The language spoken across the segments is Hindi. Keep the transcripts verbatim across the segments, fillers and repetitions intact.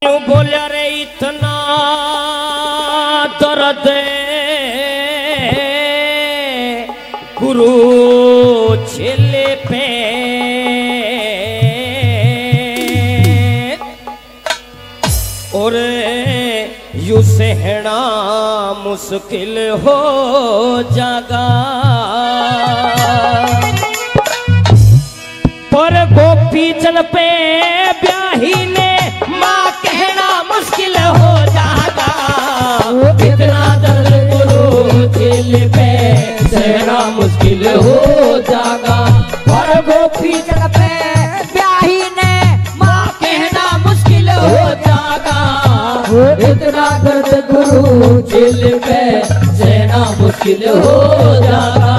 बोलिया रे इतना दर्द गुरु छेले पे और यू सहना मुश्किल हो जागा पर गोपी चल पे ब्याही ने माँ कहना मुश्किल हो जागा। इतना दर्द गुरु दिल पे सहना मुश्किल हो जागा और गोपी चल पे ब्याही ने माँ कहना मुश्किल हो जागा। इतना दर्द गुरु दिल पे सहना मुश्किल हो जागा।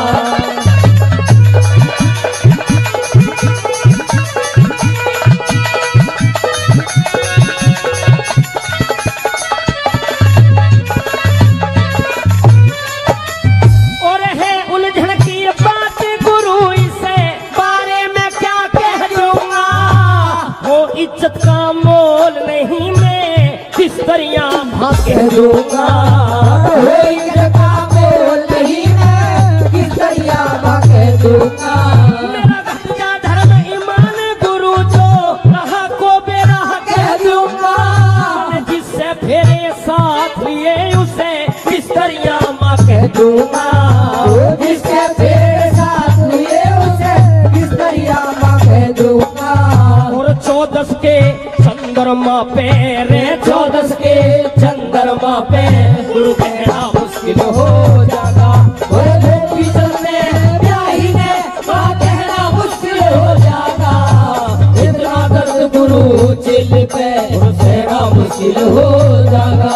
इज्जत का मोल नहीं मैं बिस्तरिया भाग कह दूंगा। इज्जत का मोल नहीं मैं बिस्तरिया भाग कह दूंगा। मेरा भक्तिया धर्म ईमान गुरु जो रहा को बेराह कह दूंगा। जिससे फेरे साथ लिए उसे बिस्तरिया माँ कह दूंगा। जिससे फेरे साथ लिए उसे बिस्तरिया माँ कह दूंगा। चौदस के चंद्रमा पे रे चौदस के चंद्रमा पे गुरु कहना मुश्किल हो जागा। और गोपी चलने ब्याही ने माँ कहना मुश्किल हो जागा। इतना दर्द गुरु चिल पे गुरु कहना मुश्किल हो जागा।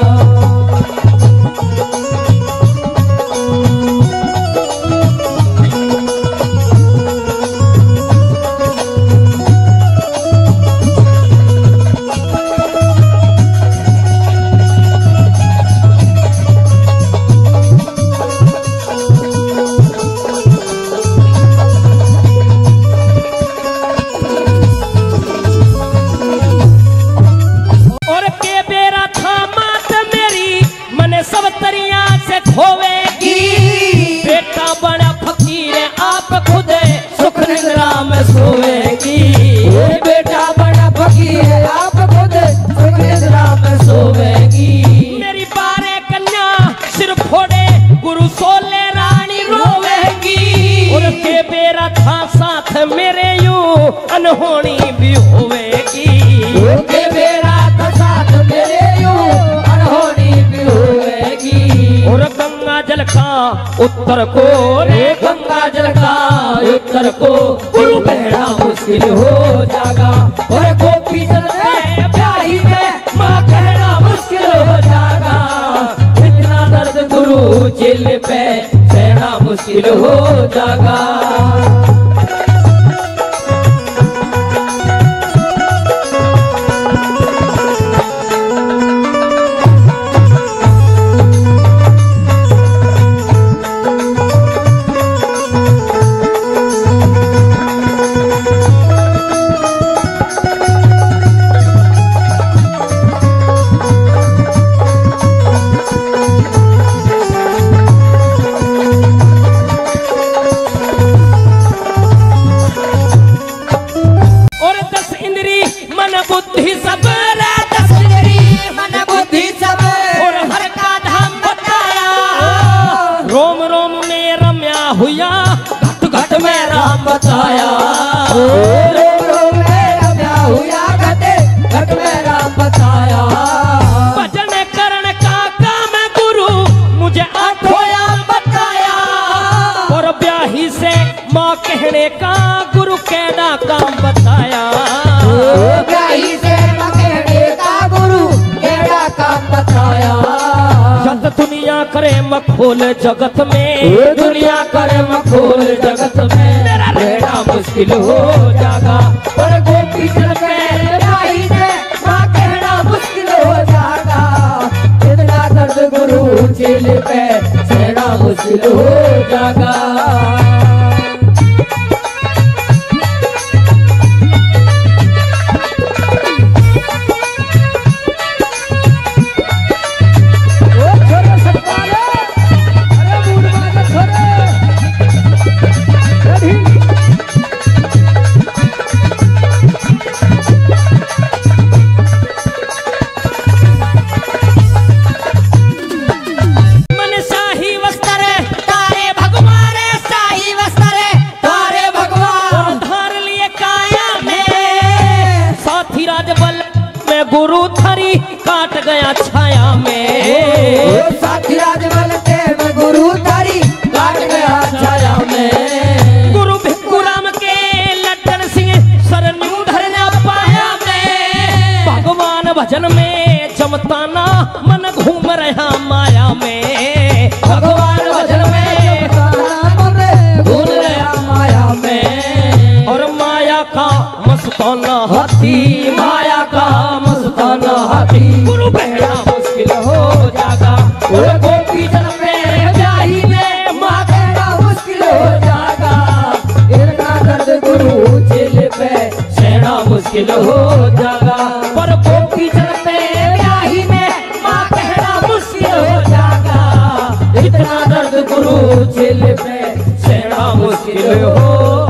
बेटा बड़ा फकीर है आप खुद निद्रा में सोवेगी। मेरी बारे कन्या सिर फोड़े गुरु सोले रानी रोवेगी। और के बेरा था साथ मेरे यूं अनहोनी भी होवेगी। के बेरा था साथ मेरे यूं अनहोनी भी होवेगी। और गंगा जल का उत्तर को रे गंगा जल का उत्तर को गुरु कहना मुश्किल हो जागा। और गोपी चलने ब्याही में माँ कहना मुश्किल हो जागा। इतना दर्द गुरु चिल पे कहना मुश्किल हो जागा। बुद्धि सब दस इंद्री मन बुद्धि सब और हर का धाम बताया। रोम रोम में रम्या हुआ घट घट में राम बताया। रोम रोम में रम्या हुआ घट घट में राम बताया। भजन करण का काम गुरु मुझे अखोया बताया। और ब्याही से माँ कहने का गुरु कहना काम बताया। ब्याही से माँ कहने का गुरु कहना काम बताया। जग दुनिया करे मखोल जगत में दुनिया करे मखोल जगत में मेरा रहना मुश्किल हो जागा। और गोपी चल पे ब्याही से माँ कहना मुश्किल हो जागा। इतना दर्द गुरु चिल पे सहना मुश्किल हो जागा। गुरु थरी काट गया छाया में। साथी राजमल के में गुरु थरी काट गया छाया में। गुरु भिक्खुराम के लड्डन सिंह सरन्यू धरना पाया में। भगवान भजन में जमताना मन घूम रहा माया में। भगवान भजन में घूम रहा माया में। और माया का मस्ताना हाथी, माया का मस्ताना हाथी। गुरु बहना मुश्किल हो जागा, और गोपी जन में ब्याही में माँ कहना मुश्किल हो जागा। इतना दर्द गुरु चेले पे सहना मुश्किल हो जागा। पर गोपी जन में ब्याही में माँ कहना मुश्किल हो जागा। इतना दर्द गुरु चेले पे सहना मुश्किल हो